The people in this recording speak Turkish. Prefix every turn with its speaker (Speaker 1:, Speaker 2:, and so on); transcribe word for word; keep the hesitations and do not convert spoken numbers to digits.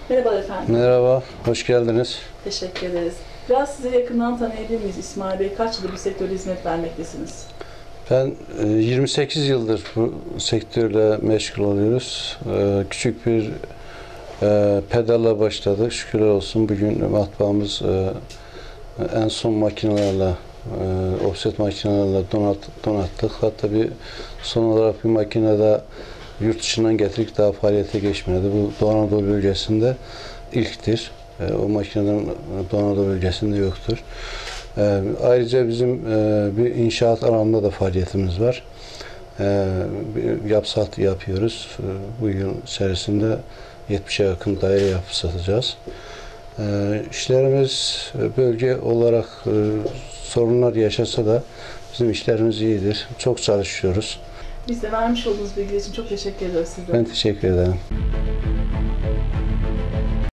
Speaker 1: Merhaba efendim.
Speaker 2: Merhaba, hoş geldiniz.
Speaker 1: Teşekkür ederiz. Biraz sizi yakından tanıyabilir miyiz İsmail Bey? Kaç yıldır bu sektörde hizmet vermektesiniz?
Speaker 2: Ben yirmi sekiz yıldır bu sektörle meşgul oluyoruz. Küçük bir pedalla başladık. Şükürler olsun bugün matbaamız en son makinelerle, offset makinelerle donat, donattık. Hatta bir son olarak bir makinede yurt dışından getirdik, daha faaliyete geçmedi. Bu Doğu Anadolu bölgesinde ilktir. O makineden Doğu Anadolu bölgesinde yoktur. Ee, ayrıca bizim e, bir inşaat alanında da faaliyetimiz var. Ee, yapsat yapıyoruz. Ee, bu yıl içerisinde yetmişe yakın daire yapıp satacağız. Ee, işlerimiz bölge olarak e, sorunlar yaşasa da bizim işlerimiz iyidir. Çok çalışıyoruz.
Speaker 1: Biz de vermiş olduğunuz bilgiler için çok teşekkür ederiz sizlere.
Speaker 2: Ben teşekkür ederim.